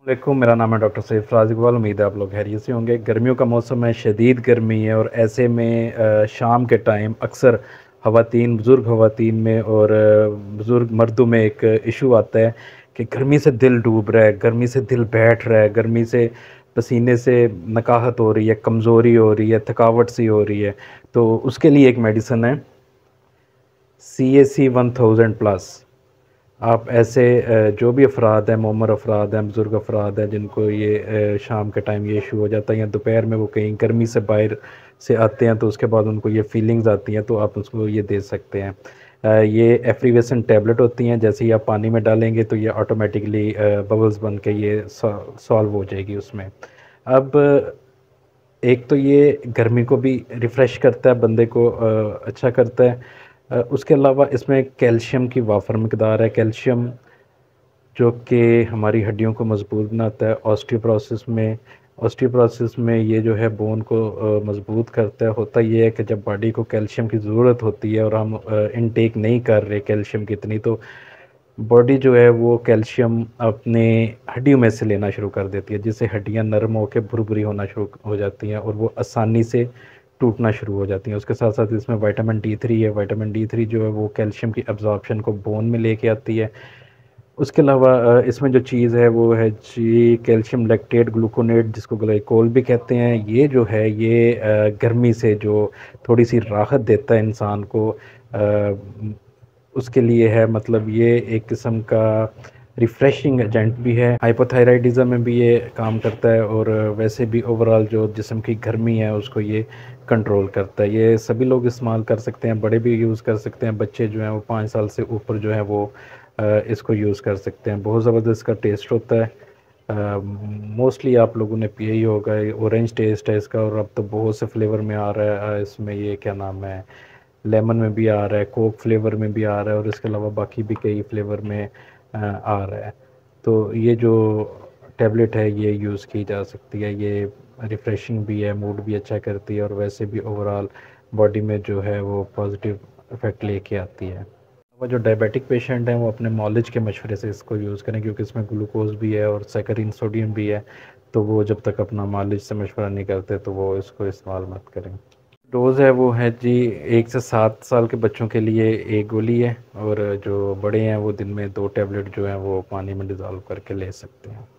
देखो, मेरा नाम है डॉक्टर सैयद फ़राज़ इकबाल। उम्मीद है आप लोग खैरियत से होंगे। गर्मियों का मौसम है, शदीद गर्मी है और ऐसे में शाम के टाइम अक्सर बुज़ुर्ग ख़वातीन में और बुज़ुर्ग मर्दों में एक इशू आता है कि गर्मी से दिल डूब रहा है, गर्मी से दिल बैठ रहा है, गर्मी से पसीने से नकाहत हो रही है, कमज़ोरी हो रही है, थकावट सी हो रही है। तो उसके लिए एक मेडिसिन है, CAC 1000 प्लस। आप ऐसे जो भी अफ़राद हैं, मुअम्मर अफ़राद हैं, बुज़ुर्ग अफ़राद हैं, जिनको ये शाम के टाइम ये इशू हो जाता है या दोपहर में वो कहीं गर्मी से बाहर से आते हैं तो उसके बाद उनको ये फीलिंग्स आती हैं, तो आप उसको ये दे सकते हैं। ये एफरीवेसन टैबलेट होती हैं, जैसे ही आप पानी में डालेंगे तो ये ऑटोमेटिकली बबल्स बन के ये सॉल्व हो जाएगी उसमें। अब एक तो ये गर्मी को भी रिफ़्रेश करता है, बंदे को अच्छा करता है। उसके अलावा इसमें कैल्शियम की वाफर मकदार है। कैल्शियम जो कि हमारी हड्डियों को मज़बूत बनाता है। ऑस्टियोपोरोसिस में ये जो है बोन को मज़बूत करता है। होता ये है कि जब बॉडी को कैल्शियम की ज़रूरत होती है और हम इनटेक नहीं कर रहे कैल्शियम की इतनी, तो बॉडी जो है वो कैल्शियम अपने हड्डियों में से लेना शुरू कर देती है, जिससे हड्डियां नरम होकर भुरभुरी होना शुरू हो जाती हैं और वो आसानी से टूटना शुरू हो जाती हैं। उसके साथ साथ इसमें विटामिन D3 है। विटामिन D3 जो है वो कैल्शियम की अब्जॉर्प्शन को बोन में लेके आती है। उसके अलावा इसमें जो चीज़ है वो है जी कैल्शियम लैक्टेट ग्लूकोनेट, जिसको ग्लाइकोल भी कहते हैं। ये जो है ये गर्मी से जो थोड़ी सी राहत देता है इंसान को, उसके लिए है। मतलब ये एक किस्म का रिफ़्रेशिंग एजेंट भी है। हाइपोथायराइडिज़म में भी ये काम करता है और वैसे भी ओवरऑल जो जिस्म की गर्मी है उसको ये कंट्रोल करता है। ये सभी लोग इस्तेमाल कर सकते हैं, बड़े भी यूज़ कर सकते हैं। बच्चे जो हैं वो 5 साल से ऊपर जो है वो इसको यूज़ कर सकते हैं। बहुत ज़बरदस्त इसका टेस्ट होता है। मोस्टली आप लोगों ने पिया ही होगा। ऑरेंज टेस्ट है इसका और अब तो बहुत से फ्लेवर में आ रहा है। इसमें ये क्या नाम है, लेमन में भी आ रहा है, कोक फ्लेवर में भी आ रहा है और इसके अलावा बाकी भी कई फ्लेवर में आ रहा है। तो ये जो टैबलेट है ये यूज़ की जा सकती है। ये रिफ़्रेशिंग भी है, मूड भी अच्छा करती है और वैसे भी ओवरऑल बॉडी में जो है वो पॉजिटिव इफ़ेक्ट लेके आती है। वो जो डायबिटिक पेशेंट हैं वो अपने मॉलिज के मशवरे से इसको यूज़ करें, क्योंकि इसमें ग्लूकोज भी है और सैकरिन सोडियम भी है। तो वो जब तक अपना मालिज से मशवरा नहीं करते तो वो इसको इस्तेमाल मत करें। डोज़ है वो है जी 1 से 7 साल के बच्चों के लिए 1 गोली है और जो बड़े हैं वो दिन में 2 टैबलेट जो हैं वो पानी में डिज़ोल्व करके ले सकते हैं।